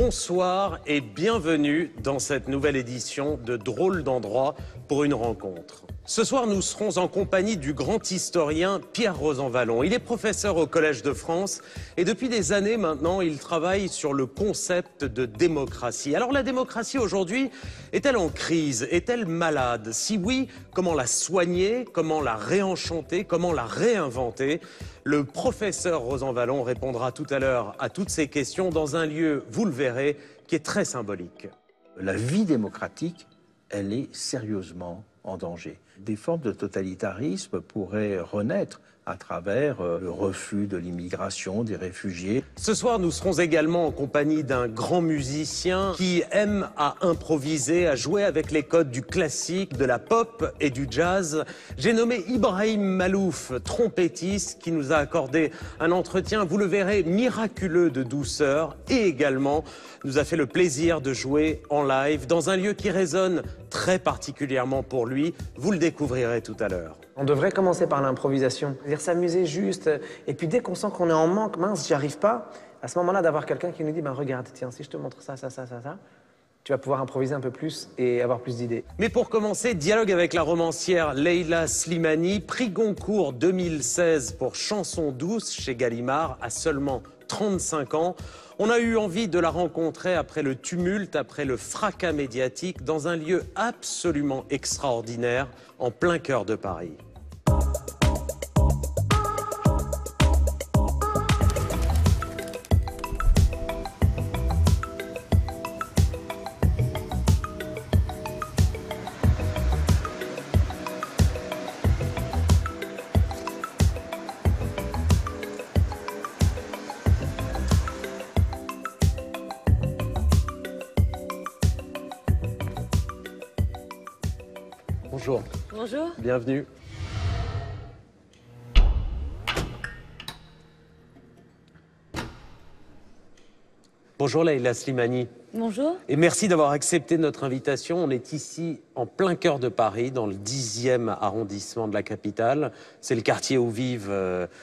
Bonsoir et bienvenue dans cette nouvelle édition de Drôles d'endroit pour une rencontre. Ce soir, nous serons en compagnie du grand historien Pierre Rosanvallon. Il est professeur au Collège de France et depuis des années maintenant, il travaille sur le concept de démocratie. Alors la démocratie aujourd'hui, est-elle en crise? Est-elle malade? Si oui, comment la soigner? Comment la réenchanter? Comment la réinventer? Le professeur Rosanvallon répondra tout à l'heure à toutes ces questions dans un lieu, vous le verrez, qui est très symbolique. La vie démocratique, elle est sérieusement en danger. Des formes de totalitarisme pourraient renaître à travers le refus de l'immigration des réfugiés. Ce soir, nous serons également en compagnie d'un grand musicien qui aime à improviser, à jouer avec les codes du classique, de la pop et du jazz. J'ai nommé Ibrahim Malouf, trompettiste, qui nous a accordé un entretien, vous le verrez, miraculeux de douceur et également nous a fait le plaisir de jouer en live dans un lieu qui résonne très particulièrement pour lui. Vous le découvrirez tout à l'heure. On devrait commencer par l'improvisation, c'est-à-dire s'amuser juste. Et puis dès qu'on sent qu'on est en manque, mince, j'y arrive pas, à ce moment-là d'avoir quelqu'un qui nous dit, ben regarde, tiens, si je te montre ça, tu vas pouvoir improviser un peu plus et avoir plus d'idées. Mais pour commencer, dialogue avec la romancière Leila Slimani, prix Goncourt 2016 pour Chanson douce chez Gallimard, à seulement 35 ans. On a eu envie de la rencontrer après le tumulte, après le fracas médiatique, dans un lieu absolument extraordinaire, en plein cœur de Paris. Bonjour. Bonjour. Bienvenue. Bonjour Leila Slimani. Bonjour. Et merci d'avoir accepté notre invitation. On est ici en plein cœur de Paris, dans le 10e arrondissement de la capitale. C'est le quartier où vivent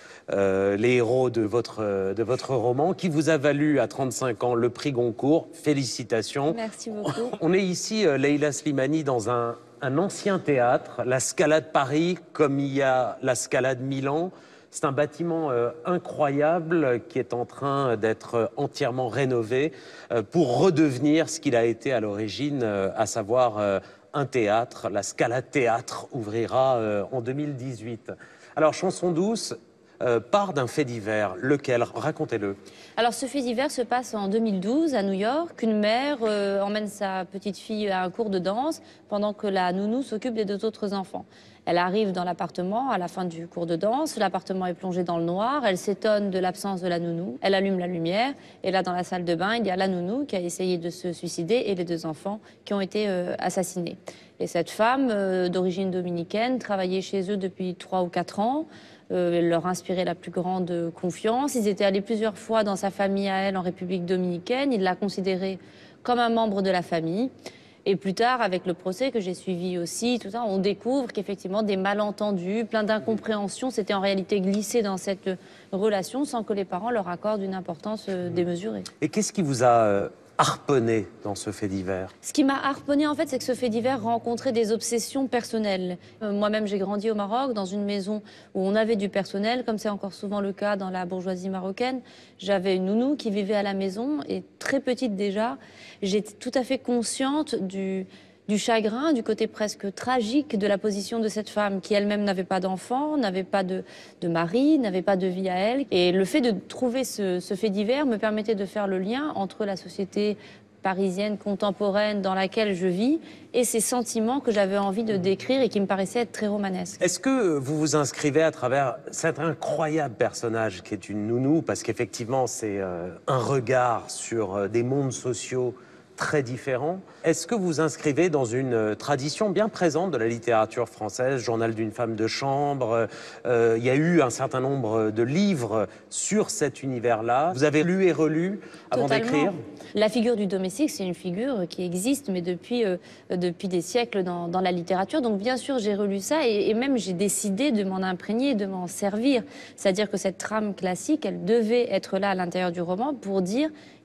les héros de votre roman, qui vous a valu à 35 ans le prix Goncourt. Félicitations. Merci beaucoup. On est ici, Leila Slimani, dans un ancien théâtre, la Scala de Paris, comme il y a la Scala de Milan. C'est un bâtiment incroyable qui est en train d'être entièrement rénové pour redevenir ce qu'il a été à l'origine, à savoir un théâtre. La Scala Théâtre ouvrira en 2018. Alors, Chanson douce part d'un fait divers. Lequel? Racontez-le. Alors, ce fait divers se passe en 2012 à New York. Une mère emmène sa petite fille à un cours de danse pendant que la nounou s'occupe des deux autres enfants. Elle arrive dans l'appartement à la fin du cours de danse. L'appartement est plongé dans le noir. Elle s'étonne de l'absence de la nounou. Elle allume la lumière. Et là, dans la salle de bain, il y a la nounou qui a essayé de se suicider et les deux enfants qui ont été assassinés. Et cette femme, d'origine dominicaine, travaillait chez eux depuis 3 ou 4 ans. Elle leur inspirait la plus grande confiance. Ils étaient allés plusieurs fois dans sa famille à elle en République dominicaine. Ils la considéraient comme un membre de la famille. Et plus tard, avec le procès que j'ai suivi aussi, tout ça, on découvre qu'effectivement des malentendus, plein d'incompréhensions s'étaient en réalité glissés dans cette relation sans que les parents leur accordent une importance démesurée. Et qu'est-ce qui vous a harponné dans ce fait divers? Ce qui m'a harponné, en fait, c'est que ce fait divers rencontrait des obsessions personnelles. Moi-même, j'ai grandi au Maroc, dans une maison où on avait du personnel, comme c'est encore souvent le cas dans la bourgeoisie marocaine. J'avais une nounou qui vivait à la maison, et très petite déjà, j'étais tout à fait consciente du chagrin, du côté presque tragique de la position de cette femme qui elle-même n'avait pas d'enfant, n'avait pas de mari, n'avait pas de vie à elle. Et le fait de trouver ce fait divers me permettait de faire le lien entre la société parisienne contemporaine dans laquelle je vis et ces sentiments que j'avais envie de décrire et qui me paraissaient être très romanesques. Est-ce que vous vous inscrivez à travers cet incroyable personnage qui est une nounou, parce qu'effectivement c'est un regard sur des mondes sociaux très différents. Est-ce que vous inscrivez dans une tradition bien présente de la littérature française, Journal d'une femme de chambre, il y a eu un certain nombre de livres sur cet univers-là. Vous avez lu et relu avant d'écrire? La figure du domestique, c'est une figure qui existe, mais depuis des siècles dans la littérature. Donc bien sûr, j'ai relu ça et même j'ai décidé de m'en imprégner, de m'en servir. C'est-à-dire que cette trame classique, elle devait être là à l'intérieur du roman pour dire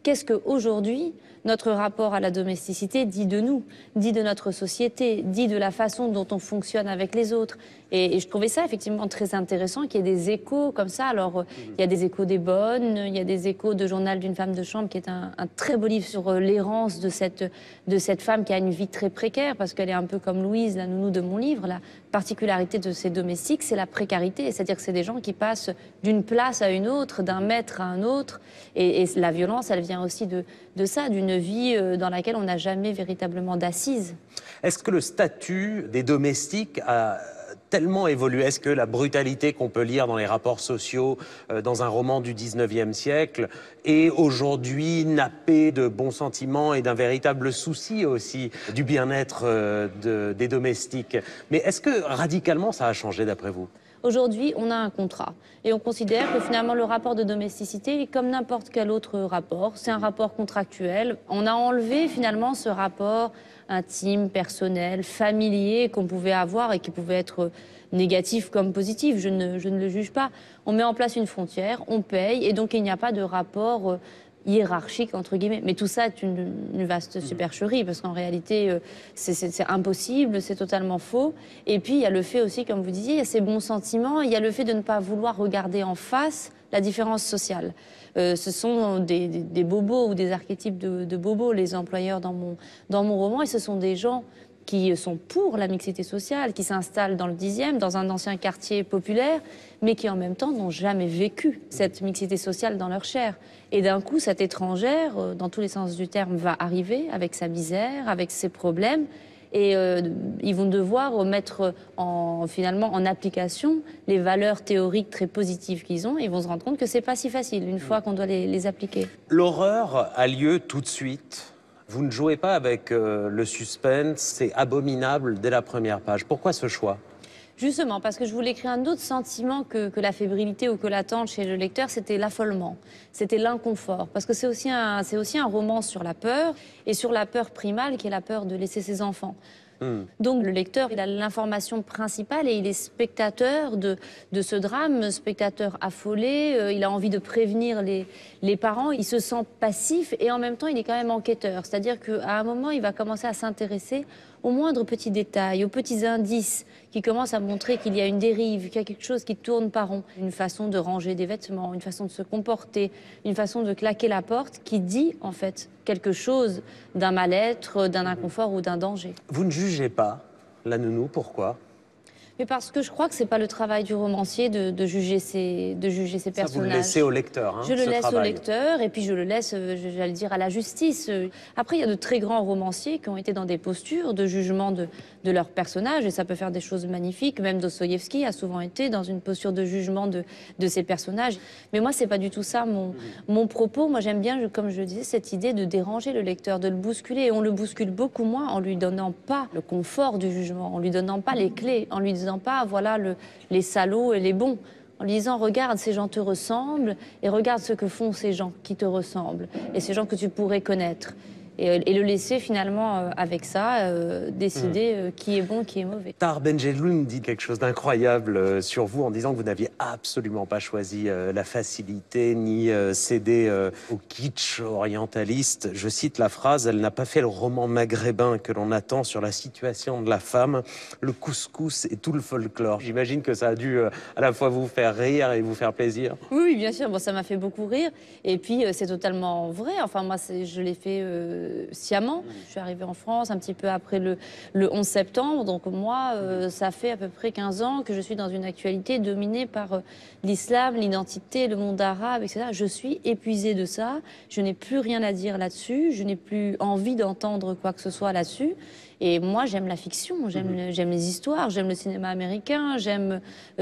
qu'est-ce qu'aujourd'hui, notre rapport à la domesticité dit de nous, dit de notre société, dit de la façon dont on fonctionne avec les autres. Et je trouvais ça effectivement très intéressant qu'il y ait des échos comme ça. Alors, il y a des échos des bonnes, il y a des échos de Journal d'une femme de chambre, qui est un très beau livre sur l'errance de cette femme qui a une vie très précaire, parce qu'elle est un peu comme Louise, la nounou de mon livre. La particularité de ces domestiques, c'est la précarité. C'est-à-dire que c'est des gens qui passent d'une place à une autre, d'un maître à un autre. Et la violence, elle vient aussi de ça, d'une vie dans laquelle on n'a jamais véritablement d'assises. Est-ce que le statut des domestiques a tellement évolué? Est-ce que la brutalité qu'on peut lire dans les rapports sociaux dans un roman du 19e siècle est aujourd'hui nappée de bons sentiments et d'un véritable souci aussi du bien-être des domestiques? Mais est-ce que radicalement ça a changé d'après vous? Aujourd'hui, on a un contrat et on considère que finalement le rapport de domesticité est comme n'importe quel autre rapport. C'est un rapport contractuel. On a enlevé finalement ce rapport intime, personnel, familier qu'on pouvait avoir et qui pouvait être négatif comme positif. Je ne le juge pas. On met en place une frontière, on paye et donc il n'y a pas de rapport hiérarchique, entre guillemets. Mais tout ça est une vaste supercherie, parce qu'en réalité, c'est impossible, c'est totalement faux. Et puis, il y a le fait aussi, comme vous disiez, il y a ces bons sentiments, il y a le fait de ne pas vouloir regarder en face la différence sociale. Ce sont des bobos ou des archétypes de bobos, les employeurs dans mon roman, et ce sont des gens qui sont pour la mixité sociale, qui s'installent dans le 10e, dans un ancien quartier populaire, mais qui en même temps n'ont jamais vécu cette mixité sociale dans leur chair. Et d'un coup, cette étrangère, dans tous les sens du terme, va arriver avec sa misère, avec ses problèmes, et ils vont devoir mettre finalement en application les valeurs théoriques très positives qu'ils ont, et ils vont se rendre compte que c'est pas si facile une fois qu'on doit les appliquer. L'horreur a lieu tout de suite. Vous ne jouez pas avec le suspense, c'est abominable dès la première page. Pourquoi ce choix? Justement, parce que je voulais créer un autre sentiment que la fébrilité ou que l'attente chez le lecteur, c'était l'affolement, c'était l'inconfort. Parce que c'est aussi un roman sur la peur, et sur la peur primale qui est la peur de laisser ses enfants. Donc le lecteur, il a l'information principale et il est spectateur de ce drame, spectateur affolé, il a envie de prévenir les parents, il se sent passif et en même temps il est quand même enquêteur. C'est-à-dire qu'à un moment, il va commencer à s'intéresser aux moindres petits détails, aux petits indices qui commencent à montrer qu'il y a une dérive, qu'il y a quelque chose qui tourne pas rond. Une façon de ranger des vêtements, une façon de se comporter, une façon de claquer la porte qui dit en fait quelque chose d'un mal-être, d'un inconfort ou d'un danger. Vous ne jugez pas la nounou, pourquoi? Mais parce que je crois que c'est pas le travail du romancier de juger ses personnages. Ça, vous le laissez au lecteur, hein, je le laisse travail. au lecteur et puis je le laisse, j'allais dire, à la justice. Après, il y a de très grands romanciers qui ont été dans des postures de jugement de leurs personnages et ça peut faire des choses magnifiques. Même Dostoïevski a souvent été dans une posture de jugement de ses personnages. Mais moi, c'est pas du tout ça mon propos. Moi, j'aime bien, comme je le disais, cette idée de déranger le lecteur, de le bousculer. Et on le bouscule beaucoup moins en lui donnant pas le confort du jugement, en lui donnant pas les clés, en lui disant pas, voilà les salauds et les bons. En lui disant, regarde, ces gens te ressemblent et regarde ce que font ces gens qui te ressemblent et ces gens que tu pourrais connaître. Et le laisser finalement avec ça, décider qui est bon, qui est mauvais. Tahar Ben-Jelloun dit quelque chose d'incroyable sur vous en disant que vous n'aviez absolument pas choisi la facilité ni cédé au kitsch orientaliste. Je cite la phrase, elle n'a pas fait le roman maghrébin que l'on attend sur la situation de la femme, le couscous et tout le folklore. J'imagine que ça a dû à la fois vous faire rire et vous faire plaisir. Oui, bien sûr, bon, ça m'a fait beaucoup rire. Et puis c'est totalement vrai, enfin moi je l'ai fait sciemment. Je suis arrivée en France un petit peu après le 11 septembre. Donc moi, ça fait à peu près 15 ans que je suis dans une actualité dominée par l'islam, l'identité, le monde arabe, etc. Je suis épuisée de ça. Je n'ai plus rien à dire là-dessus. Je n'ai plus envie d'entendre quoi que ce soit là-dessus. Et moi, j'aime la fiction, j'aime les histoires, j'aime le cinéma américain, j'aime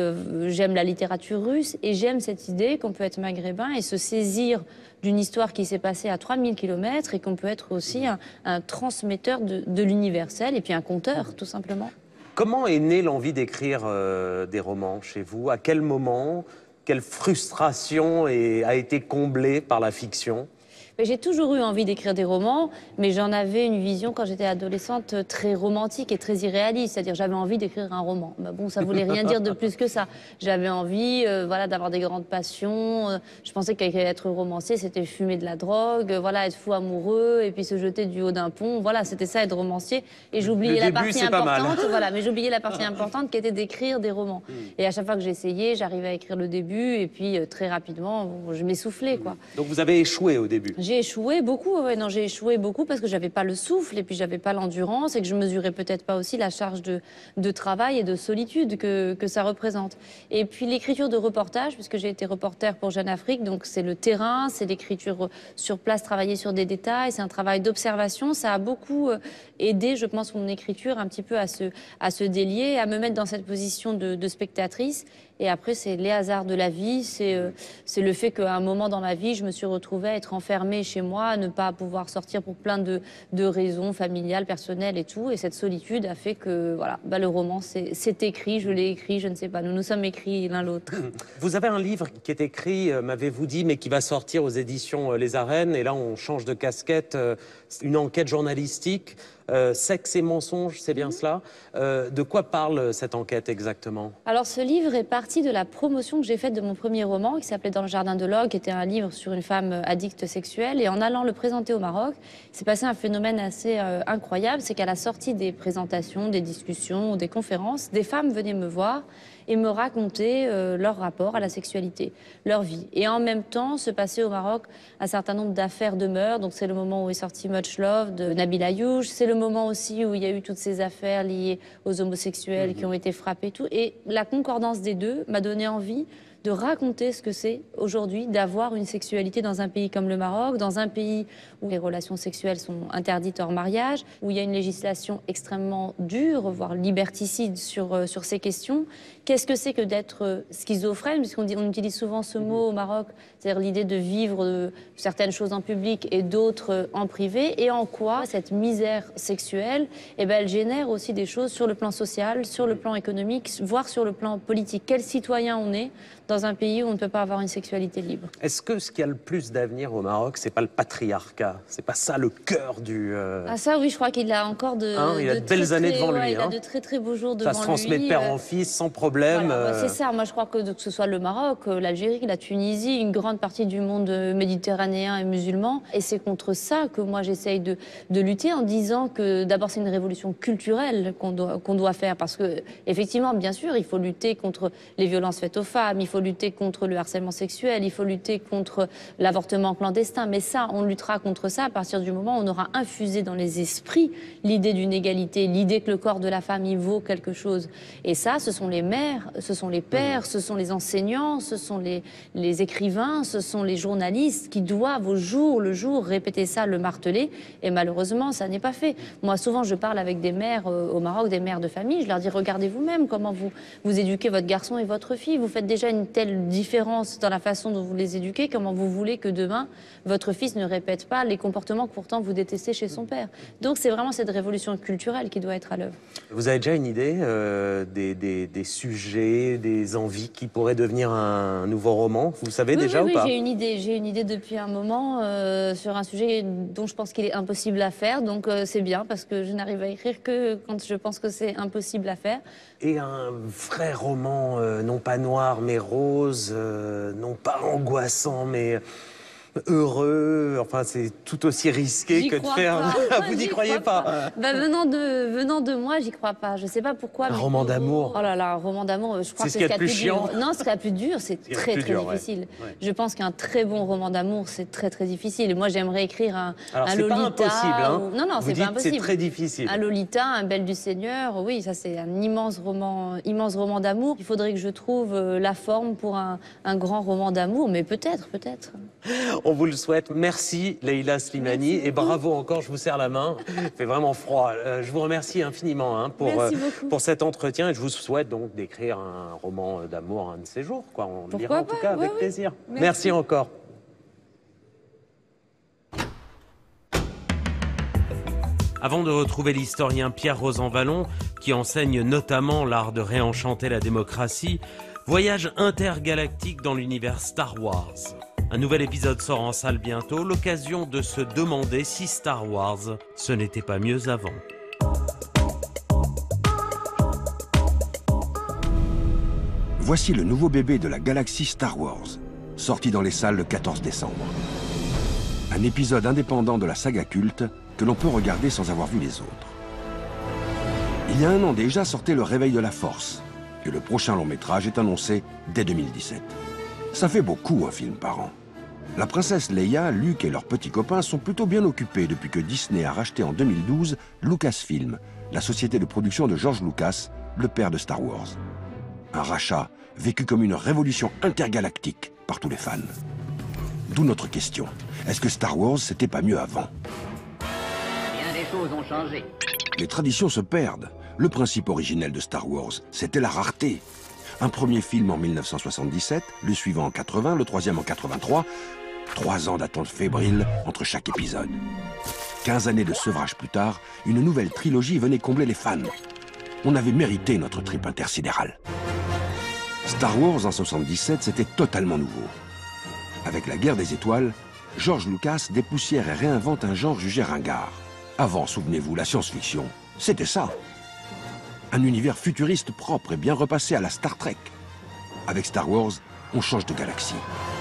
la littérature russe et j'aime cette idée qu'on peut être maghrébin et se saisir d'une histoire qui s'est passée à 3000 km et qu'on peut être aussi un transmetteur de l'universel et puis un conteur, tout simplement. Comment est née l'envie d'écrire des romans chez vous? À quel moment? Quelle frustration a été comblée par la fiction? J'ai toujours eu envie d'écrire des romans, mais j'en avais une vision quand j'étais adolescente très romantique et très irréaliste. C'est-à-dire j'avais envie d'écrire un roman. Bah bon, ça voulait rien dire de plus que ça. J'avais envie voilà, d'avoir des grandes passions. Je pensais qu'être romancier, c'était fumer de la drogue, voilà, être fou amoureux et puis se jeter du haut d'un pont. Voilà, c'était ça être romancier. Et j'oubliais la partie importante, voilà, mais j'oubliais la partie importante qui était d'écrire des romans. Et à chaque fois que j'essayais, j'arrivais à écrire le début et puis très rapidement, je m'essoufflais, quoi. Donc vous avez échoué au début? J'ai échoué beaucoup, non, j'ai échoué beaucoup parce que j'avais pas le souffle et puis j'avais pas l'endurance et que je mesurais peut-être pas aussi la charge de travail et de solitude que ça représente. Et puis l'écriture de reportage, puisque j'ai été reporter pour Jeune Afrique, donc c'est le terrain, c'est l'écriture sur place, travailler sur des détails, c'est un travail d'observation. Ça a beaucoup aidé, je pense, mon écriture un petit peu à se délier, à me mettre dans cette position de spectatrice. Et après, c'est les hasards de la vie, c'est le fait qu'à un moment dans ma vie, je me suis retrouvée à être enfermée chez moi, à ne pas pouvoir sortir pour plein de raisons familiales, personnelles et tout. Et cette solitude a fait que voilà, le roman, c'est écrit, je l'ai écrit, je ne sais pas, nous nous sommes écrits l'un l'autre. Vous avez un livre qui est écrit, m'avez-vous dit, mais qui va sortir aux éditions Les Arènes. Et là, on change de casquette, une enquête journalistique. Sexe et mensonges, c'est bien cela. De quoi parle cette enquête exactement? Alors ce livre est parti de la promotion que j'ai faite de mon premier roman qui s'appelait Dans le jardin de l'Ogre, qui était un livre sur une femme addicte sexuelle. Et en allant le présenter au Maroc, il s'est passé un phénomène assez incroyable, c'est qu'à la sortie des présentations, des discussions, des conférences, des femmes venaient me voir et me raconter leur rapport à la sexualité, leur vie. Et en même temps, se passait au Maroc un certain nombre d'affaires de meurtre. Donc c'est le moment où est sorti Much Love de Nabil Ayouch. C'est le moment aussi où il y a eu toutes ces affaires liées aux homosexuels qui ont été frappés et tout. Et la concordance des deux m'a donné envie de raconter ce que c'est aujourd'hui d'avoir une sexualité dans un pays comme le Maroc, dans un pays où les relations sexuelles sont interdites hors mariage, où il y a une législation extrêmement dure, voire liberticide sur ces questions. Qu'est-ce que c'est que d'être schizophrène, puisqu'on utilise souvent ce mot au Maroc, c'est-à-dire l'idée de vivre certaines choses en public et d'autres en privé, et en quoi cette misère sexuelle, elle génère aussi des choses sur le plan social, sur le plan économique, voire sur le plan politique. Quel citoyen on est dans un pays où on ne peut pas avoir une sexualité libre? Est-ce que ce qui a le plus d'avenir au Maroc, c'est pas le patriarcat? C'est pas ça le cœur du... Ah ça oui, je crois qu'il a encore il a de belles années devant lui. Il a de très beaux jours devant lui. Ça se transmet de père en fils sans problème. Voilà, c'est ça, moi je crois que ce soit le Maroc, l'Algérie, la Tunisie, une grande partie du monde méditerranéen et musulman. Et c'est contre ça que moi j'essaye de lutter en disant que d'abord c'est une révolution culturelle qu'on doit faire. Parce que effectivement, bien sûr, il faut lutter contre les violences faites aux femmes, il faut lutter contre le harcèlement sexuel, il faut lutter contre l'avortement clandestin. Mais ça, on luttera contre ça à partir du moment où on aura infusé dans les esprits l'idée d'une égalité, l'idée que le corps de la femme y vaut quelque chose. Et ça, ce sont les mères, ce sont les pères, ce sont les enseignants, ce sont les écrivains, ce sont les journalistes qui doivent au jour le jour répéter ça, le marteler. Et malheureusement, ça n'est pas fait. Moi, souvent, je parle avec des mères au Maroc, des mères de famille. Je leur dis, regardez vous-même comment vous éduquez votre garçon et votre fille. Vous faites déjà une telle différence dans la façon dont vous les éduquez. Comment vous voulez que demain, votre fils ne répète pas les comportements que pourtant vous détestez chez son père? Donc, c'est vraiment cette révolution culturelle qui doit être à l'œuvre. Vous avez déjà une idée des sujets, des envies qui pourraient devenir un nouveau roman? Vous savez déjà ou pas? Oui, j'ai une idée depuis un moment sur un sujet dont je pense qu'il est impossible à faire. Donc c'est bien parce que je n'arrive à écrire que quand je pense que c'est impossible à faire. Et un vrai roman, non pas noir mais rose, non pas angoissant mais heureux, enfin c'est tout aussi risqué que de faire... Vous n'y croyez pas? Venant de moi, j'y crois pas. Je sais pas pourquoi. Un roman d'amour. Oh là là, un roman d'amour, je crois que c'est ce qu'il y a de plus chiant. Non, ce qu'il y a de plus dur, c'est très difficile. Ouais. Je pense qu'un très bon roman d'amour, c'est très difficile. Et moi, j'aimerais écrire un Lolita. C'est pas impossible, hein? Non, c'est pas impossible. C'est très difficile. Un Lolita, un Belle du Seigneur, oui, ça c'est un immense roman d'amour. Il faudrait que je trouve la forme pour un grand roman d'amour, mais peut-être. On vous le souhaite. Merci Leïla Slimani et bravo encore, je vous serre la main. Il fait vraiment froid. Je vous remercie infiniment pour cet entretien et je vous souhaite donc d'écrire un roman d'amour un de ces jours. On le lira en tout cas avec plaisir. Merci encore. Avant de retrouver l'historien Pierre Rosanvallon, qui enseigne notamment l'art de réenchanter la démocratie, voyage intergalactique dans l'univers Star Wars. Un nouvel épisode sort en salle bientôt, l'occasion de se demander si Star Wars, ce n'était pas mieux avant. Voici le nouveau bébé de la galaxie Star Wars, sorti dans les salles le 14 décembre. Un épisode indépendant de la saga culte que l'on peut regarder sans avoir vu les autres. Il y a un an déjà sortait Le Réveil de la Force, et le prochain long métrage est annoncé dès 2017. Ça fait beaucoup un film par an. La princesse Leia, Luke et leurs petits copains sont plutôt bien occupés depuis que Disney a racheté en 2012 Lucasfilm, la société de production de George Lucas, le père de Star Wars. Un rachat vécu comme une révolution intergalactique par tous les fans. D'où notre question. Est-ce que Star Wars, c'était pas mieux avant? Bien des choses ont changé. Les traditions se perdent. Le principe originel de Star Wars, c'était la rareté. Un premier film en 1977, le suivant en 80, le troisième en 83. 3 ans d'attente fébrile entre chaque épisode. 15 années de sevrage plus tard, une nouvelle trilogie venait combler les fans. On avait mérité notre trip intersidéral. Star Wars en 77, c'était totalement nouveau. Avec la guerre des étoiles, George Lucas dépoussière et réinvente un genre jugé ringard. Avant, souvenez-vous, la science-fiction, c'était ça. Un univers futuriste propre et bien repassé à la Star Trek. Avec Star Wars, on change de galaxie.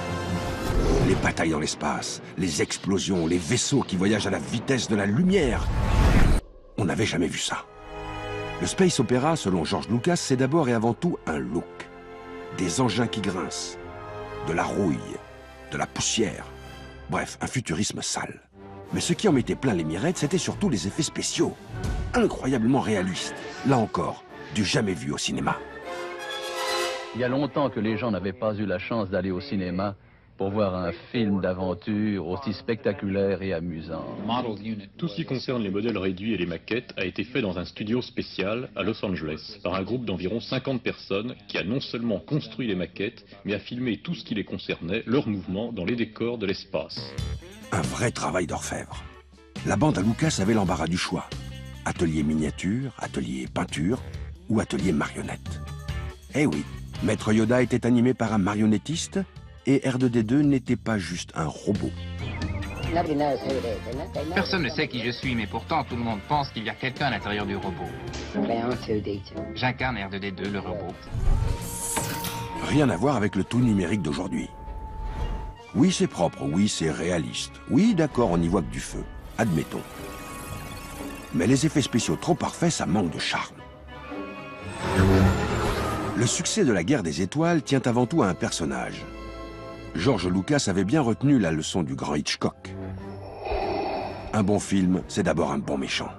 Les batailles dans l'espace, les explosions, les vaisseaux qui voyagent à la vitesse de la lumière. On n'avait jamais vu ça. Le space opéra, selon George Lucas, c'est d'abord et avant tout un look. Des engins qui grincent, de la rouille, de la poussière. Bref, un futurisme sale. Mais ce qui en mettait plein les mirettes, c'était surtout les effets spéciaux. Incroyablement réalistes. Là encore, du jamais vu au cinéma. Il y a longtemps que les gens n'avaient pas eu la chance d'aller au cinéma pour voir un film d'aventure aussi spectaculaire et amusant. Tout ce qui concerne les modèles réduits et les maquettes a été fait dans un studio spécial à Los Angeles par un groupe d'environ 50 personnes qui a non seulement construit les maquettes, mais a filmé tout ce qui les concernait, leurs mouvements dans les décors de l'espace. Un vrai travail d'orfèvre. La bande à Lucas avait l'embarras du choix. Atelier miniature, atelier peinture ou atelier marionnette. Eh oui, Maître Yoda était animé par un marionnettiste et R2D2 n'était pas juste un robot. Personne ne sait qui je suis, mais pourtant tout le monde pense qu'il y a quelqu'un à l'intérieur du robot. J'incarne R2D2, le robot. Rien à voir avec le tout numérique d'aujourd'hui. Oui, c'est propre, oui, c'est réaliste. Oui, d'accord, on y voit que du feu. Admettons. Mais les effets spéciaux trop parfaits, ça manque de charme. Le succès de la guerre des étoiles tient avant tout à un personnage. George Lucas avait bien retenu la leçon du grand Hitchcock. Un bon film, c'est d'abord un bon méchant.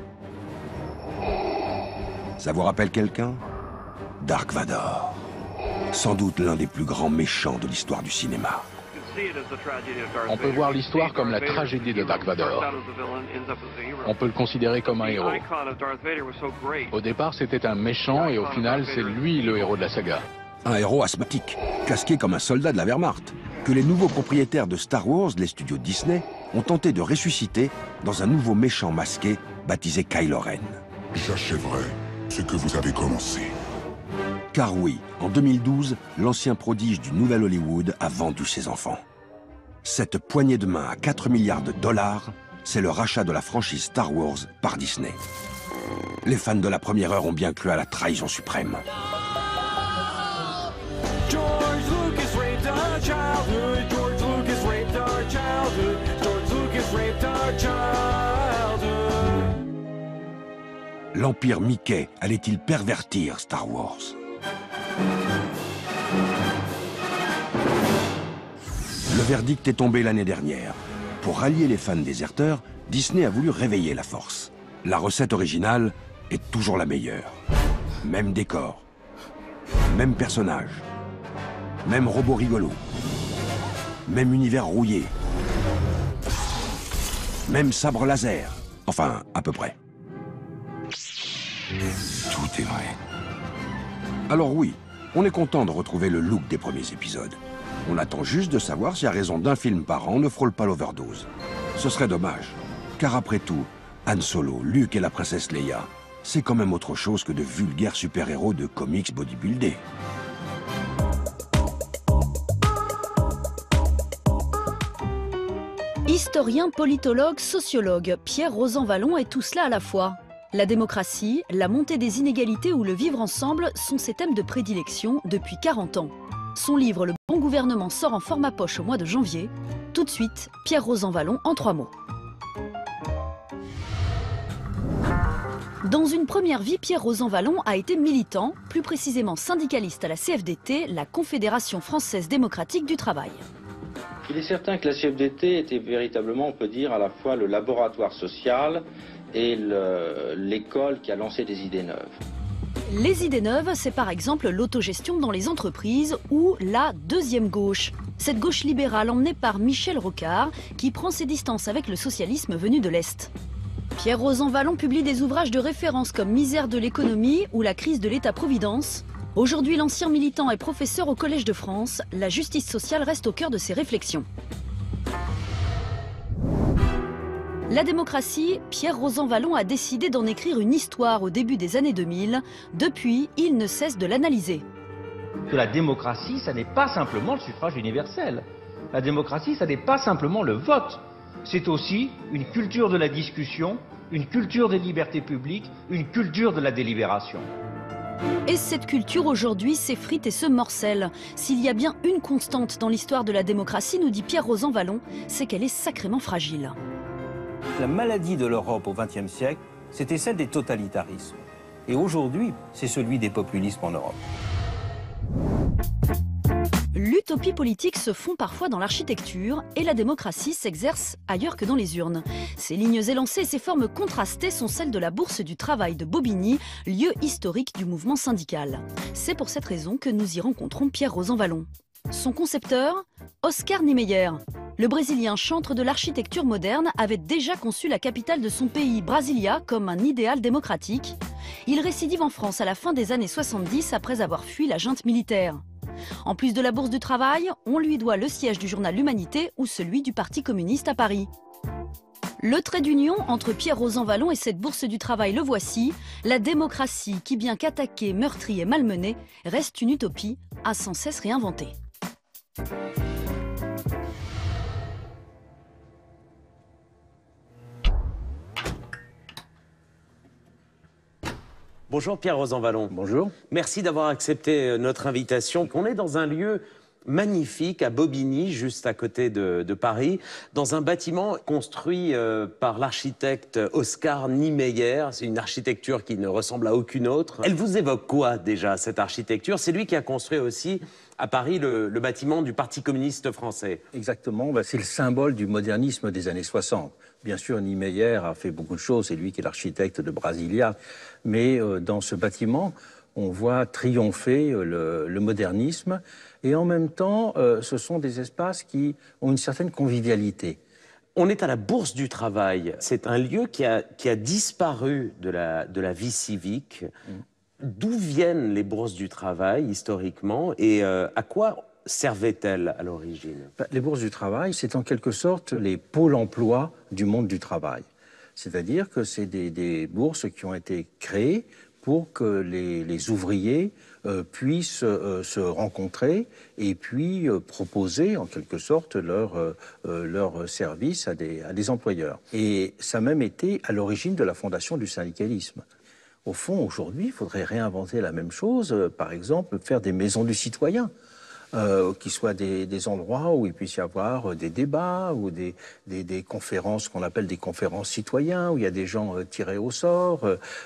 Ça vous rappelle quelqu'un? Dark Vador. Sans doute l'un des plus grands méchants de l'histoire du cinéma. On peut voir l'histoire comme la tragédie de Dark Vador. On peut le considérer comme un héros. Au départ, c'était un méchant et au final, c'est lui le héros de la saga. Un héros asthmatique, casqué comme un soldat de la Wehrmacht, que les nouveaux propriétaires de Star Wars, les studios Disney, ont tenté de ressusciter dans un nouveau méchant masqué baptisé Kylo Ren. J'achèverai ce que vous avez commencé. Car oui, en 2012, l'ancien prodige du Nouvel Hollywood a vendu ses enfants. Cette poignée de main à 4 milliards de dollars, c'est le rachat de la franchise Star Wars par Disney. Les fans de la première heure ont bien cru à la trahison suprême. L'Empire Mickey allait-il pervertir Star Wars? Le verdict est tombé l'année dernière. Pour rallier les fans déserteurs, Disney a voulu réveiller la force. La recette originale est toujours la meilleure. Même décor, même personnage, même robot rigolo, même univers rouillé, même sabre laser. Enfin, à peu près. Tout est vrai. Alors oui, on est content de retrouver le look des premiers épisodes. On attend juste de savoir si à raison d'un film par an, on ne frôle pas l'overdose. Ce serait dommage, car après tout, Han Solo, Luke et la princesse Leia, c'est quand même autre chose que de vulgaires super-héros de comics bodybuildés. Historien, politologue, sociologue, Pierre Rosanvallon est tout cela à la fois. La démocratie, la montée des inégalités ou le vivre ensemble sont ses thèmes de prédilection depuis 40 ans. Son livre « Le bon gouvernement » sort en format poche au mois de janvier. Tout de suite, Pierre Rosanvallon en 3 mots. Dans une première vie, Pierre Rosanvallon a été militant, plus précisément syndicaliste à la CFDT, la Confédération française démocratique du travail. Il est certain que la CFDT était véritablement, on peut dire, à la fois le laboratoire social et l'école qui a lancé des idées neuves. Les idées neuves, c'est par exemple l'autogestion dans les entreprises ou la deuxième gauche. Cette gauche libérale emmenée par Michel Rocard, qui prend ses distances avec le socialisme venu de l'Est. Pierre Rosanvallon publie des ouvrages de référence comme Misère de l'économie ou La crise de l'État-providence. Aujourd'hui, l'ancien militant est professeur au Collège de France. La justice sociale reste au cœur de ses réflexions. La démocratie, Pierre Rosanvallon a décidé d'en écrire une histoire au début des années 2000. Depuis, il ne cesse de l'analyser. La démocratie, ça n'est pas simplement le suffrage universel. La démocratie, ça n'est pas simplement le vote. C'est aussi une culture de la discussion, une culture des libertés publiques, une culture de la délibération. Et cette culture aujourd'hui s'effrite et se morcelle. S'il y a bien une constante dans l'histoire de la démocratie, nous dit Pierre Rosanvallon, c'est qu'elle est sacrément fragile. La maladie de l'Europe au XXe siècle, c'était celle des totalitarismes. Et aujourd'hui, c'est celui des populismes en Europe. L'utopie politique se fond parfois dans l'architecture et la démocratie s'exerce ailleurs que dans les urnes. Ces lignes élancées et ces formes contrastées sont celles de la Bourse du Travail de Bobigny, lieu historique du mouvement syndical. C'est pour cette raison que nous y rencontrons Pierre Rosanvallon. Son concepteur, Oscar Niemeyer. Le Brésilien chantre de l'architecture moderne avait déjà conçu la capitale de son pays, Brasilia, comme un idéal démocratique. Il récidive en France à la fin des années 70 après avoir fui la junte militaire. En plus de la Bourse du Travail, on lui doit le siège du journal L'Humanité ou celui du Parti communiste à Paris. Le trait d'union entre Pierre Rosanvallon et cette Bourse du Travail, le voici. La démocratie, qui bien qu'attaquée, meurtrie et malmenée, reste une utopie à sans cesse réinventer. Bonjour Pierre Rosanvallon. Bonjour. Merci d'avoir accepté notre invitation. On est dans un lieu magnifique à Bobigny, juste à côté de Paris, dans un bâtiment construit par l'architecte Oscar Niemeyer. C'est une architecture qui ne ressemble à aucune autre. Elle vous évoque quoi déjà, cette architecture? C'est lui qui a construit aussi à Paris le bâtiment du Parti communiste français. Exactement, c'est le symbole du modernisme des années 60. Bien sûr, Niemeyer a fait beaucoup de choses, c'est lui qui est l'architecte de Brasilia, mais dans ce bâtiment, on voit triompher le modernisme, et en même temps, ce sont des espaces qui ont une certaine convivialité. On est à la Bourse du Travail. C'est un lieu qui a disparu de la vie civique. D'où viennent les bourses du travail, historiquement, et à quoi servaient-elles à l'origine? Les bourses du travail, c'est en quelque sorte les pôles emploi du monde du travail. C'est-à-dire que c'est des bourses qui ont été créées pour que les ouvriers puissent se rencontrer et puis proposer en quelque sorte leur service à des employeurs. Et ça a même été à l'origine de la fondation du syndicalisme. Au fond, aujourd'hui, il faudrait réinventer la même chose, par exemple, faire des maisons du citoyen, qui soient des endroits où il puisse y avoir des débats ou des conférences qu'on appelle des conférences citoyens, où il y a des gens tirés au sort,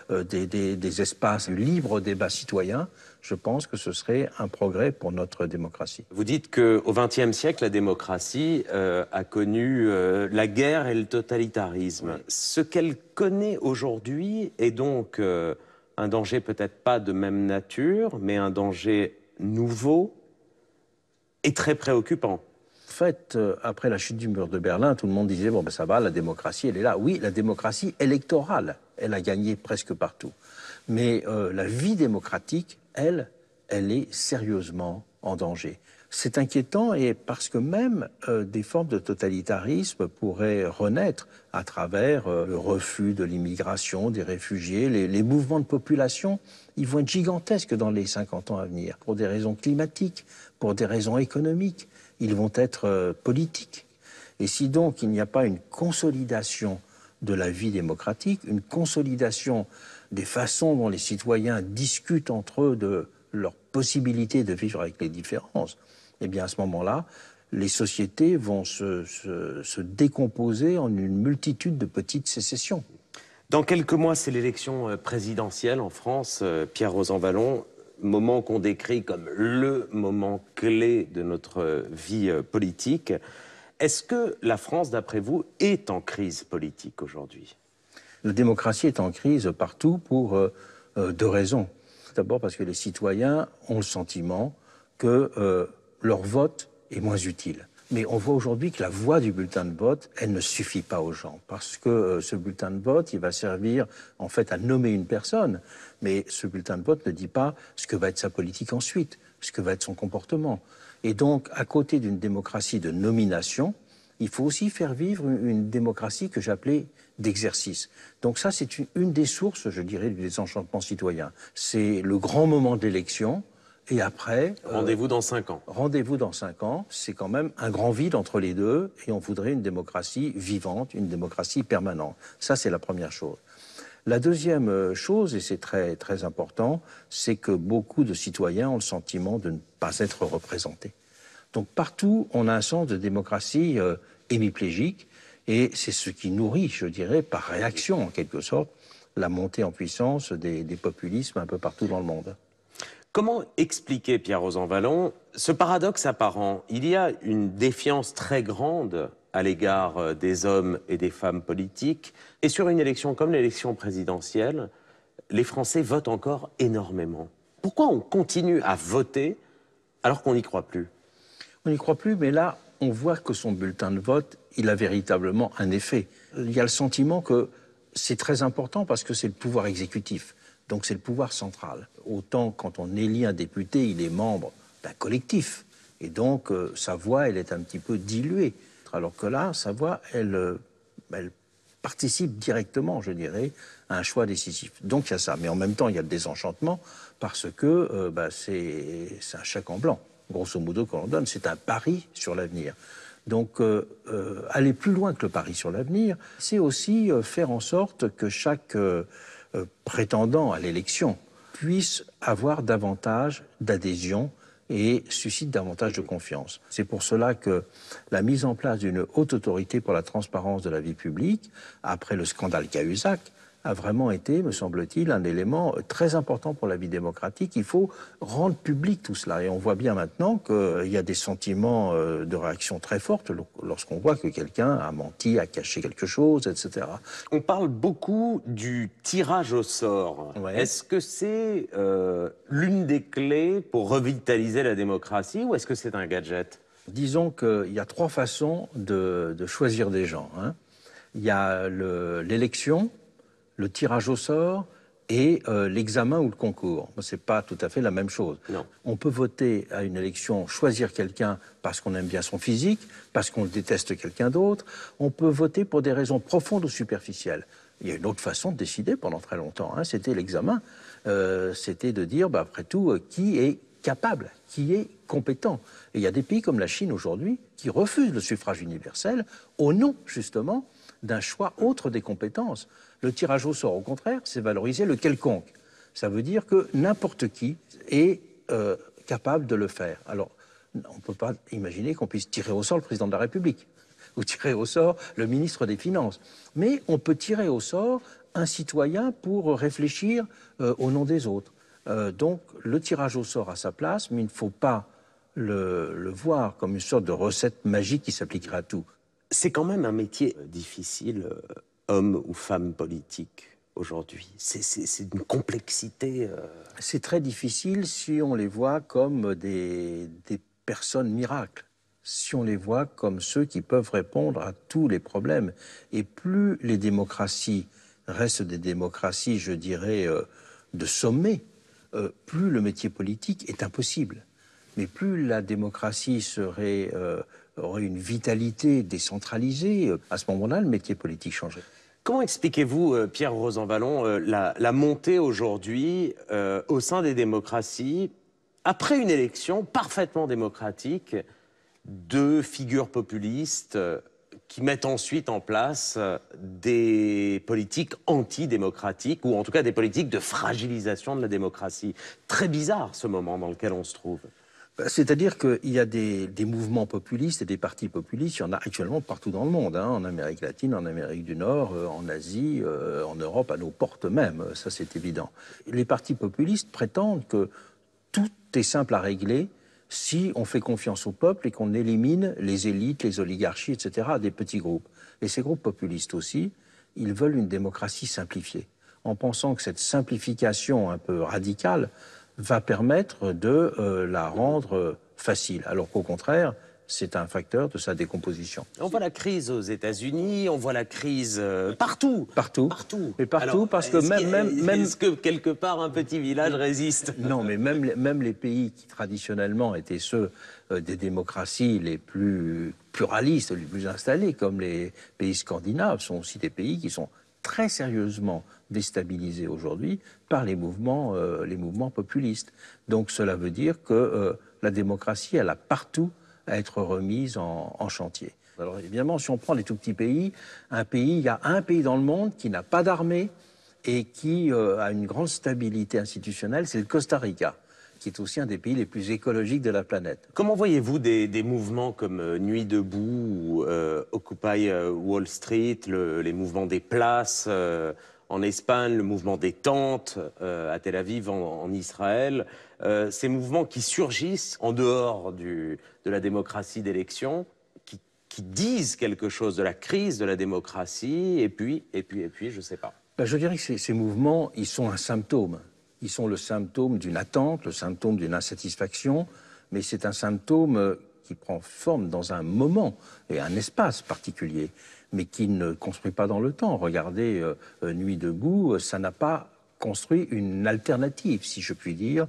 des espaces libres débat citoyen. Je pense que ce serait un progrès pour notre démocratie. Vous dites qu'au XXe siècle, la démocratie a connu la guerre et le totalitarisme. Oui. Ce qu'elle connaît aujourd'hui est donc un danger peut-être pas de même nature, mais un danger nouveau et très préoccupant. En fait, après la chute du mur de Berlin, tout le monde disait « bon, ben ça va, la démocratie, elle est là ». Oui, la démocratie électorale, elle a gagné presque partout. Mais la vie démocratique, elle est sérieusement en danger. C'est inquiétant et parce que même des formes de totalitarisme pourraient renaître à travers le refus de l'immigration, des réfugiés, les mouvements de population. Ils vont être gigantesques dans les 50 ans à venir, pour des raisons climatiques, pour des raisons économiques. Ils vont être politiques. Et si donc il n'y a pas une consolidation de la vie démocratique, une consolidation des façons dont les citoyens discutent entre eux de leur possibilité de vivre avec les différences, eh bien à ce moment-là, les sociétés vont se décomposer en une multitude de petites sécessions. Dans quelques mois, c'est l'élection présidentielle en France. Pierre Rosanvallon, moment qu'on décrit comme le moment clé de notre vie politique. Est-ce que la France, d'après vous, est en crise politique aujourd'hui? La démocratie est en crise partout pour deux raisons. D'abord parce que les citoyens ont le sentiment que leur vote est moins utile. Mais on voit aujourd'hui que la voix du bulletin de vote, elle ne suffit pas aux gens. Parce que ce bulletin de vote, il va servir en fait à nommer une personne. Mais ce bulletin de vote ne dit pas ce que va être sa politique ensuite, ce que va être son comportement. Et donc, à côté d'une démocratie de nomination, il faut aussi faire vivre une démocratie que j'appelais d'exercice. Donc ça, c'est une des sources, je dirais, du désenchantement citoyen. C'est le grand moment de l'élection. Et après... Rendez-vous dans 5 ans. Rendez-vous dans 5 ans, c'est quand même un grand vide entre les deux, et on voudrait une démocratie vivante, une démocratie permanente. Ça, c'est la première chose. La deuxième chose, et c'est très, très important, c'est que beaucoup de citoyens ont le sentiment de ne pas être représentés. Donc partout, on a un sens de démocratie hémiplégique, et c'est ce qui nourrit, je dirais, par réaction, en quelque sorte, la montée en puissance des populismes un peu partout dans le monde. Comment expliquer, Pierre Rosanvallon, ce paradoxe apparent? Il y a une défiance très grande à l'égard des hommes et des femmes politiques. Et sur une élection comme l'élection présidentielle, les Français votent encore énormément. Pourquoi on continue à voter alors qu'on n'y croit plus? On n'y croit plus, mais là, on voit que son bulletin de vote, il a véritablement un effet. Il y a le sentiment que c'est très important parce que c'est le pouvoir exécutif. Donc c'est le pouvoir central. Autant quand on élit un député, il est membre d'un collectif. Et donc sa voix, elle est un petit peu diluée. Alors que là, sa voix, elle participe directement, je dirais, à un choix décisif. Donc il y a ça. Mais en même temps, il y a le désenchantement parce que c'est un chèque en blanc, grosso modo, qu'on donne. C'est un pari sur l'avenir. Donc aller plus loin que le pari sur l'avenir, c'est aussi faire en sorte que chaque... prétendant à l'élection puisse avoir davantage d'adhésion et suscite davantage de confiance. C'est pour cela que la mise en place d'une haute autorité pour la transparence de la vie publique, après le scandale Cahuzac, a vraiment été, me semble-t-il, un élément très important pour la vie démocratique. Il faut rendre public tout cela. Et on voit bien maintenant qu'il y a des sentiments de réaction très fortes lorsqu'on voit que quelqu'un a menti, a caché quelque chose, etc. On parle beaucoup du tirage au sort. Ouais. Est-ce que c'est l'une des clés pour revitaliser la démocratie ou est-ce que c'est un gadget? Disons qu'il y a 3 façons de choisir des gens. Il y a l'élection, le tirage au sort et l'examen ou le concours. Ce n'est pas tout à fait la même chose. Non. On peut voter à une élection, choisir quelqu'un parce qu'on aime bien son physique, parce qu'on déteste quelqu'un d'autre. On peut voter pour des raisons profondes ou superficielles. Il y a une autre façon de décider pendant très longtemps, c'était l'examen. C'était de dire, après tout, qui est capable, qui est compétent. Et il y a des pays comme la Chine aujourd'hui qui refusent le suffrage universel au nom, justement, d'un choix autre des compétences. Le tirage au sort, au contraire, c'est valoriser le quelconque. Ça veut dire que n'importe qui est capable de le faire. Alors, on ne peut pas imaginer qu'on puisse tirer au sort le président de la République ou tirer au sort le ministre des Finances. Mais on peut tirer au sort un citoyen pour réfléchir au nom des autres. Donc, le tirage au sort a sa place, mais il ne faut pas le voir comme une sorte de recette magique qui s'appliquerait à tout. C'est quand même un métier difficile, homme ou femme politique, aujourd'hui. C'est une complexité. C'est très difficile si on les voit comme des personnes miracles, si on les voit comme ceux qui peuvent répondre à tous les problèmes. Et plus les démocraties restent des démocraties, je dirais, de sommet, plus le métier politique est impossible. Mais plus la démocratie aurait une vitalité décentralisée, à ce moment-là, le métier politique changerait. Comment expliquez-vous, Pierre Rosanvallon, la montée aujourd'hui au sein des démocraties, après une élection parfaitement démocratique, de figures populistes qui mettent ensuite en place des politiques antidémocratiques, ou en tout cas des politiques de fragilisation de la démocratie. Très bizarre ce moment dans lequel on se trouve. C'est-à-dire qu'il y a des mouvements populistes et des partis populistes, il y en a actuellement partout dans le monde, hein, en Amérique latine, en Amérique du Nord, en Asie, en Europe, à nos portes même, ça c'est évident. Les partis populistes prétendent que tout est simple à régler si on fait confiance au peuple et qu'on élimine les élites, les oligarchies, etc., des petits groupes. Et ces groupes populistes aussi, ils veulent une démocratie simplifiée, en pensant que cette simplification un peu radicale va permettre de la rendre facile, alors qu'au contraire, c'est un facteur de sa décomposition. On voit la crise aux États-Unis, on voit la crise partout. Partout. Et partout, alors, parce que même... Est-ce que quelque part un petit village résiste? Non, mais même les pays qui traditionnellement étaient ceux des démocraties les plus pluralistes, les plus installés, comme les pays scandinaves, sont aussi des pays qui sont très sérieusement déstabilisés aujourd'hui par les mouvements populistes. Donc cela veut dire que la démocratie, elle a partout à être remise en chantier. Alors évidemment, si on prend les tout petits pays, il y a un pays dans le monde qui n'a pas d'armée et qui a une grande stabilité institutionnelle, c'est le Costa Rica, qui est aussi un des pays les plus écologiques de la planète. Comment voyez-vous des mouvements comme Nuit debout ou Occupy Wall Street, les mouvements des places en Espagne, le mouvement des tentes à Tel Aviv en Israël, ces mouvements qui surgissent en dehors de la démocratie d'élection, qui disent quelque chose de la crise de la démocratie, et puis, je ne sais pas. Ben, je dirais que ces mouvements, ils sont un symptôme. Ils sont le symptôme d'une attente, le symptôme d'une insatisfaction, mais c'est un symptôme qui prend forme dans un moment et un espace particulier, mais qui ne construit pas dans le temps. Regardez Nuit debout, ça n'a pas construit une alternative, si je puis dire,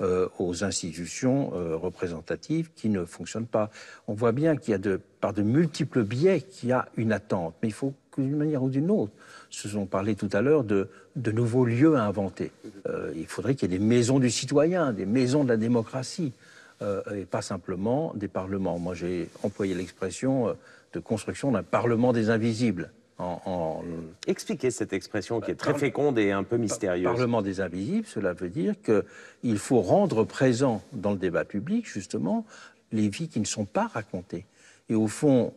aux institutions représentatives qui ne fonctionnent pas. On voit bien qu'il y a par de multiples biais qu'il y a une attente, mais il faut que d'une manière ou d'une autre, se sont parlé tout à l'heure de nouveaux lieux à inventer. Il faudrait qu'il y ait des maisons du citoyen, des maisons de la démocratie, et pas simplement des parlements. Moi, j'ai employé l'expression de construction d'un parlement des invisibles. Expliquez cette expression qui est très féconde et un peu mystérieuse. Parlement des invisibles, cela veut dire qu'il faut rendre présent dans le débat public, justement, les vies qui ne sont pas racontées. Et au fond,